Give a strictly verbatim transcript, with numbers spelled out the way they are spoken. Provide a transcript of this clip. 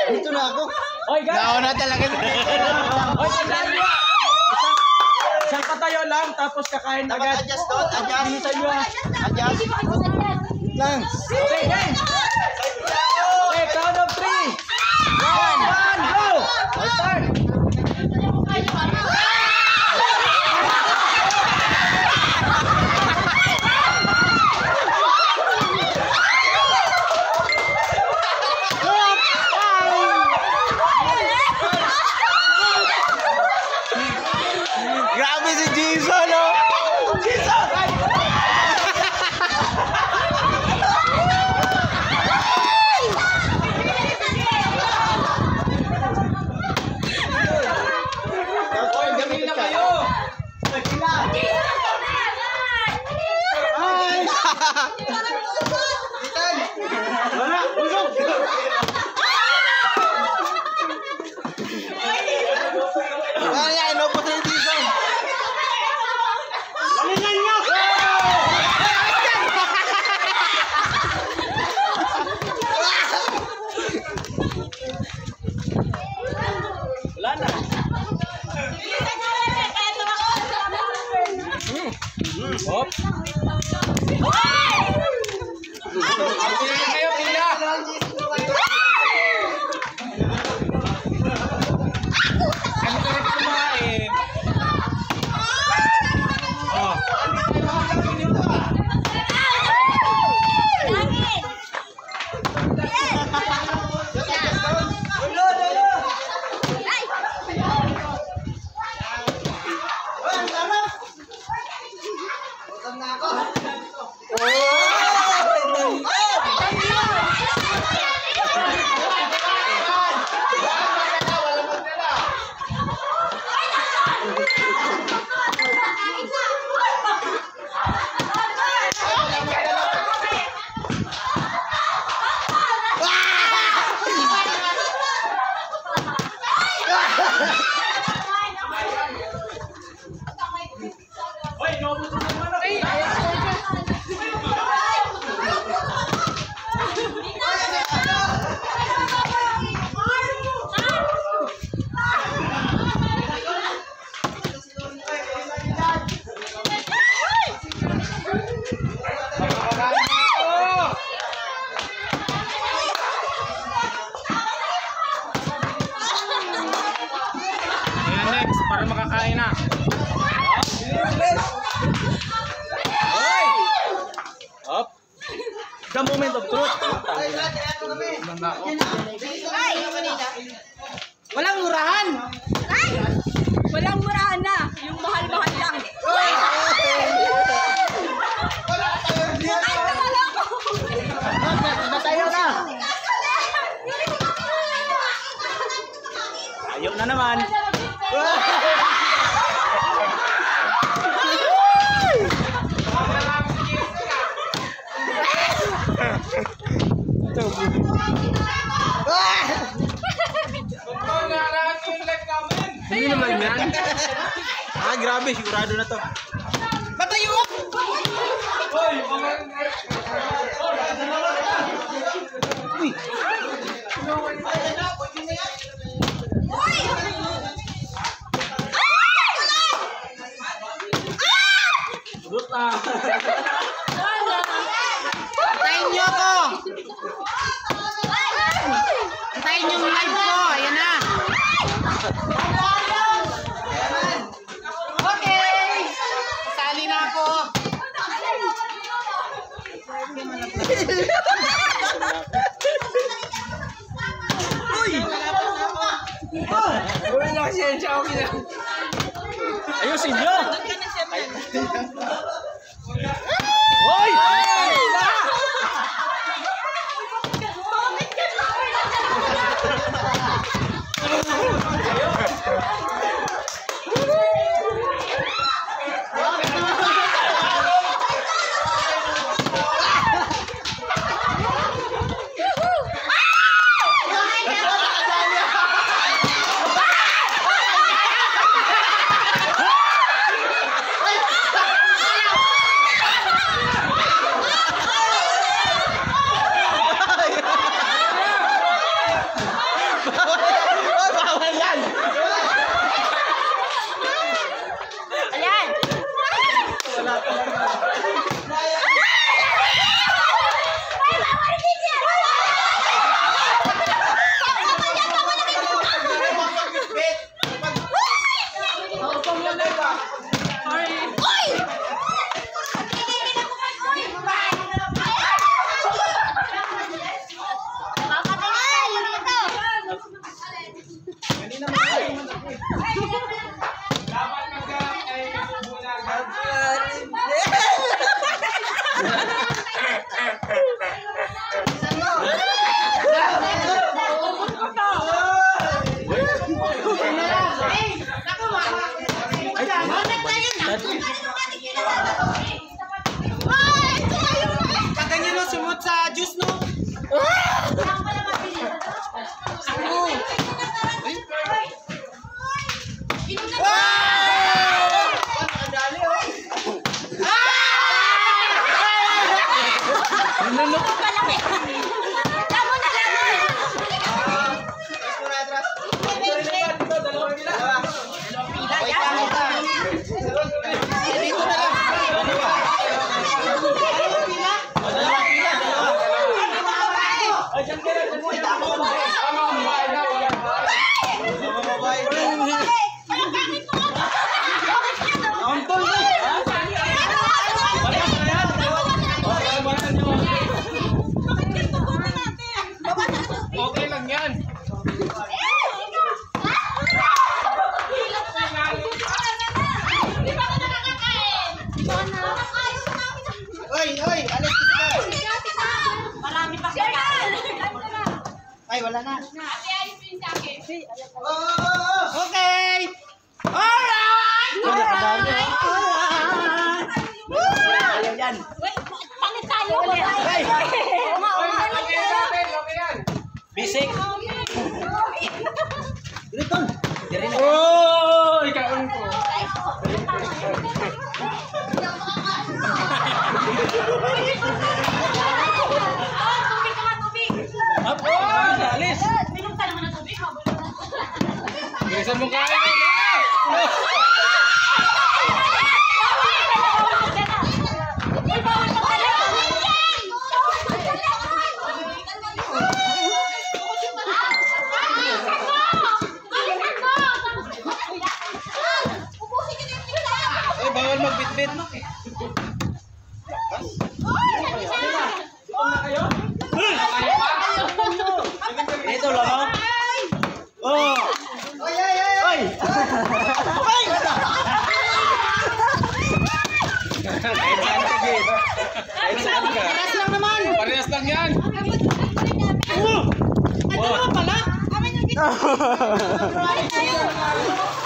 Dito na ako. Oy, guys. Nauna talaga. Oy, tandaan nyo. Isang patayo lang, tapos kakain agad. Adjust doon. Adjust. Bilisan nyo ah. Adjust. Lang. Okay, game. Okay, count of three. One, one, go. Let's start. Grabe si Jason, no? Jason! Gamin na kayo. Wala, ulog! Wala, inopos na yung Jason. Galingan nyo! Wala na. Hop. Pila kayo, pila. Ano ka rin kumain? Oh. Hoy, naubos mo naman ako. Next, para makakain na. Hoy! Up. The moment of truth. Walang murahan! Ay! Walang murahan na. Yung mahal-mahal lang. Ay, nawala ko. Natayo na! Ayaw na naman. Hindi naman yan. Ah, grabe. Sigurado na to. Patayo! Uy! Buta. Antayin nyo ako! Antayin nyo yung live ko! Ayan na! Okay! Sali na ako! Uy! Uy na kasi yan siya. Ayusin nyo. Hoy! Ay, wala na. Ate, ayos mo yung sa akin. Okay! Alright! Alright! Ayaw yan. Wait, palit tayo. Hey! Oo nga, oo nga. Palit tayo. Bisik! Dito! Diri na. Oh, ikaon ko. Tubig ka nga, tubig. Apo! Alis! Minom ka naman ng tubig. Bilisan mo kain. Uy, bawal pa pala. Eh, bawal magbitbit. Dito lang, oh! Oh! Oy, oy, oy! Oy! Oy! Kailan ka, Gid? Kailan ka? Paras lang naman! Parehas lang yan. Oh! Ay, dalawa pala! Amin yung